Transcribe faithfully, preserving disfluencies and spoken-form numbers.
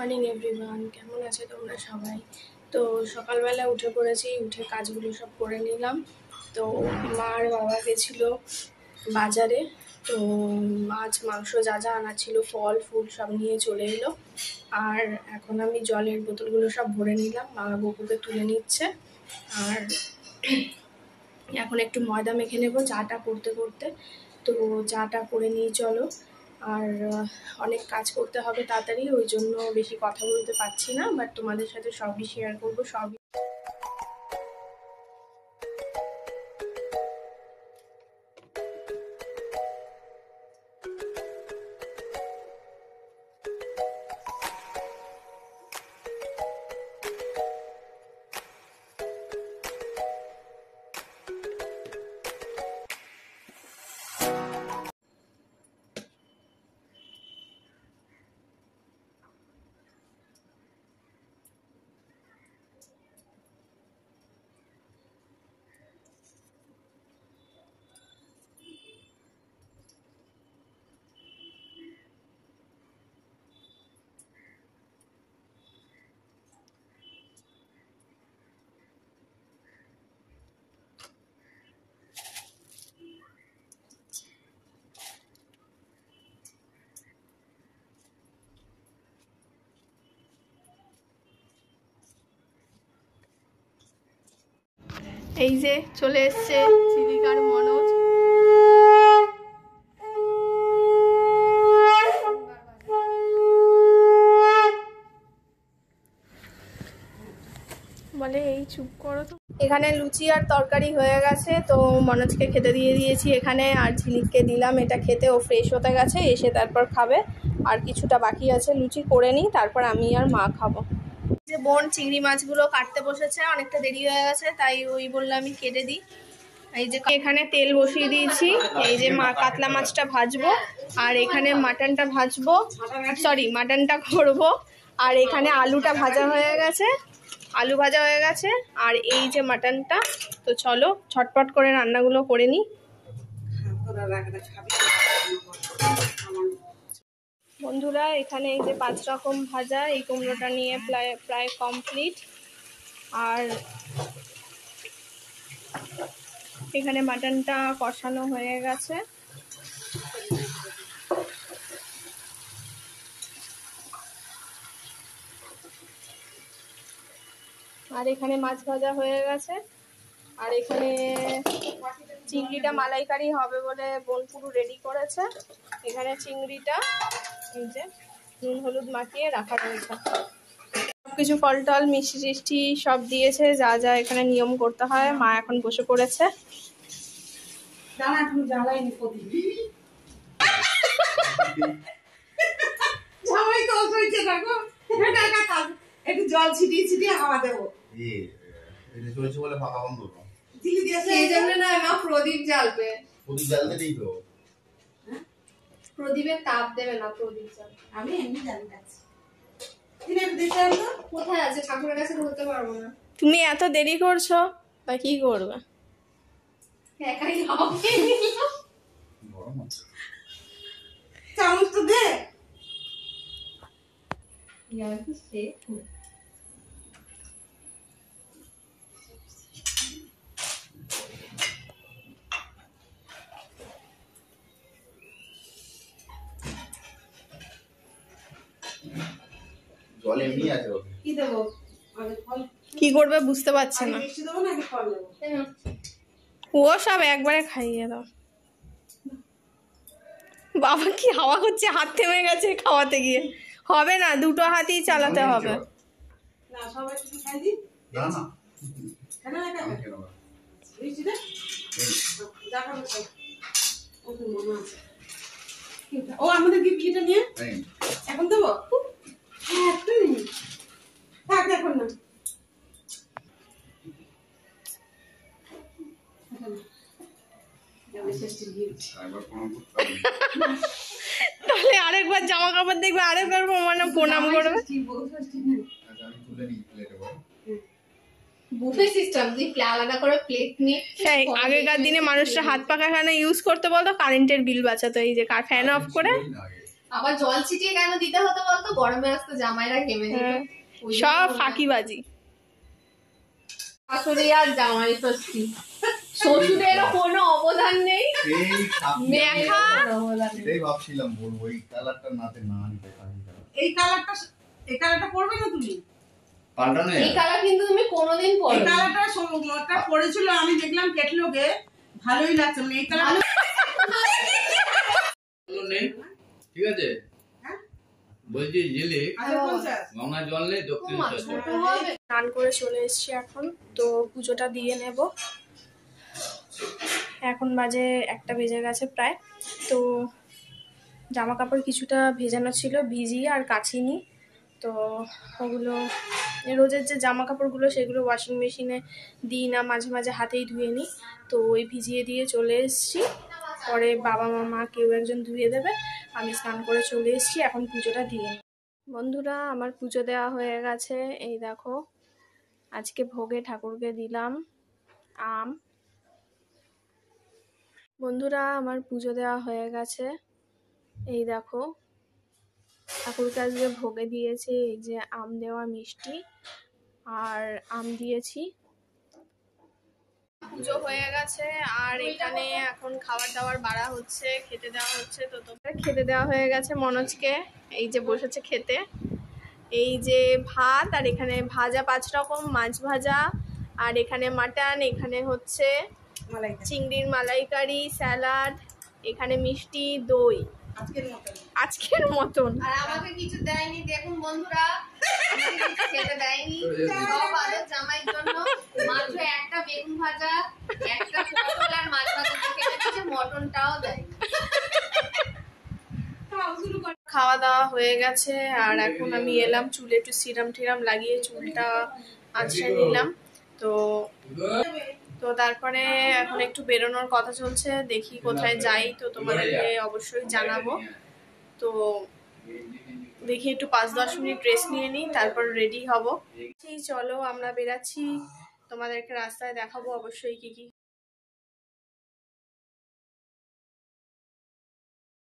Morning everyone, কেমন আছে তোমরা সবাই? তো সকালবেলা উঠে পড়েছি, উঠে কাজগুলো সব করে নিলাম। তো মা আর বাবা গেছিলো বাজারে, তো মাছ মাংস যা যা আনা ছিল, ফল ফুল সব নিয়ে চলে এলো। আর এখন আমি জলের বোতলগুলো সব ভরে নিলাম, মা বকুকে তুলে নিচ্ছে। আর এখন একটু ময়দা মেখে নেবো চাটা করতে করতে। তো চাটা করে নিয়ে চলো। আর অনেক কাজ করতে হবে তাড়াতাড়ি, ওই জন্য বেশি কথা বলতে পারছি না, বাট তোমাদের সাথে সবই শেয়ার করবো সবই। এই যে চলে এসছে চিলিকার মনোজ। বলে এই চুপ করো তো। এখানে লুচি আর তরকারি হয়ে গেছে, তো মনোজকে খেতে দিয়ে দিয়েছি এখানে, আর ঝিলিককে দিলাম এটা খেতে। ও ফ্রেশ হতে গেছে, এসে তারপর খাবে। আর কিছুটা বাকি আছে, লুচি করে নিই, তারপর আমি আর মা খাবো। যে বোন চিংড়ি মাছগুলো কাটতে বসেছে, অনেকটা দেরি হয়ে গেছে, তাই ওই বললো আমি কেটে দিই। এই যে এখানে তেল বসিয়ে দিয়েছি, এই যে মা কাতলা মাছটা ভাজবো, আর এখানে মাটনটা ভাজবো, সরি মাটনটা করবো। আর এখানে আলুটা ভাজা হয়ে গেছে, আলু ভাজা হয়ে গেছে, আর এই যে মাটনটা। তো চলো ছটপট করে রান্নাগুলো করে নিই। বন্ধুরা এখানে এই যে পাঁচ রকম ভাজা, এই কুমড়োটা নিয়ে প্রায় প্রায় কমপ্লিট। আর এখানে মাটনটা কষানো হয়ে গেছে। আর এখানে মাছ ভাজা হয়ে গেছে। আর এখানে চিংড়িটা মালাইকারি হবে বলে বোন পুরো রেডি করেছে। এখানে চিংড়িটা এই যে নুন হলুদ মাখিয়ে রাখা রয়েছে। সবকিছু ফল টল মিষ্টি টিষ্টি সব দিয়েছে, যা যা এখানে নিয়ম করতে হয়। মা এখন বসে পড়েছে। একটু জল ছিটিয়ে ছিটিয়ে হাওয়া দেবো। প্রদীপ জ্বালবে, প্রদীপ জ্বালতে নেই তো, প্রদীপের তাপ দেবে না, প্রদীপ জ্বালবে। আমি এমনি জ্বালতে কোথায় আছে, ঠাকুরের কাছে ধরতে পারবো না। তুমি এত দেরি করছো, বা কি করবে? একাই চামচ তো দে। জল এমনি আছে, কি দেবো? কি করবে বুঝতে পারছে না। মিষ্টি দেবো নাকি ফল দেবো? ও সব একবারে খাইয়ে দাও। বাবা কি হাওয়া করছে, হাত থেমে গেছে খাওয়াতে গিয়ে। হবে না, দুটো হাতই চালাতে হবে। না সবাই কিছু খাই দি। না না কেন এটা কেন মিষ্টি দে, যা খাবে খাও। ও তো মনে আছে। ও আমাদের গিফটটা নিয়ে এখন দেবো। হ্যাঁ তুই থাক এখন না। তাহলে আরেকবার জামা কাপড় দেখবে, আরেকবার মানে প্রণাম করবে। আগেকার দিনে মানুষরা হাত পাখা খানা ইউজ করতে বলতো, কারেন্টের বিল বাঁচাতো। এই যে ফ্যান অফ করে আবার জল ছিটিয়ে কেন দিতে হতো বলতো? গরমে আসতো জামাইরা ঘেমে যেত। সব ফাঁকিবাজি। শাশুড়ি আর জামাই ষষ্ঠী, শ্বশুরেরও কোনো অবদান নেই, মেখা এটাই ভাবছিলাম বলবো এই কালারটা নাতে না আনতে পারি। এই কালারটা এই কালারটা পরবে না তুমি? পাল্টানো এই কালার কিন্তু তুমি কোনোদিন পরো। এই কালারটা সময়টা পরেছিল, আমি দেখলাম ক্যাটলগে, ভালোই লাগছে। মানে এই কালার নেই, ঠিক আছে? বলছি জেলে গঙ্গা জল নেই, দক্ষিণ স্নান করে চলে এসেছি এখন, তো পুজোটা দিয়ে নেব। এখন বাজে একটা বেজে গেছে প্রায়। তো জামা কাপড় কিছুটা ভেজানো ছিল, ভিজিয়ে আর কাচিনি। তো ওগুলো রোজের যে জামা কাপড়গুলো সেগুলো ওয়াশিং মেশিনে দিই না, মাঝে মাঝে হাতেই ধুয়ে নিই। তো ওই ভিজিয়ে দিয়ে চলে এসেছি, পরে বাবা মামা কেউ একজন ধুয়ে দেবে। আমি স্নান করে চলে এসেছি, এখন পুজোটা দিয়ে নিই। বন্ধুরা, আমার পুজো দেওয়া হয়ে গেছে। এই দেখো, আজকে ভোগে ঠাকুরকে দিলাম আম। বন্ধুরা, আমার পুজো দেওয়া হয়ে গেছে। এই দেখো, ঠাকুরকে আজকে ভোগে দিয়েছি এই যে আম দেওয়া মিষ্টি আর আম দিয়েছি। পুজো হয়ে গেছে আর এখানে এখন খাবার দাবার বাড়া হচ্ছে, খেতে দেওয়া হচ্ছে। তো তোমরা খেতে দেওয়া হয়ে গেছে মনোজকে, এই যে বসেছে খেতে। এই যে ভাত, আর এখানে ভাজা পাঁচ রকম, মাছ ভাজা, আর এখানে মাটন, এখানে হচ্ছে চিংড়ির মালাইকারি, স্যালাড, এখানে মিষ্টি, দই। আজকের মতন আজকের মতন আর আমাকে কিছু দেয়নি। দেখুন বন্ধুরা, আমাকে কিছু খেতে দেয়নি। সব আলো জামাইয়ের জন্য মাত্র একটা বেগুন ভাজা, একটা পটল আর মাছ ভাজা খেতে দিয়েছে, মটনটাও দেয়। খাওয়া দাওয়া হয়ে গেছে আর এখন আমি এলাম চুলে একটু সিরাম টিরাম লাগিয়ে চুলটা আঁচড়ে নিলাম। তো তো তারপরে এখন একটু বেরোনোর কথা চলছে, দেখি কোথায় যাই, তো তোমাদেরকে অবশ্যই জানাবো। তো দেখি একটু পাঁচ দশ মিনিট রেস্ট নিয়ে নিই, তারপর রেডি হব। চলো আমরা বেরাচ্ছি, তোমাদেরকে রাস্তায় দেখাবো অবশ্যই কি কি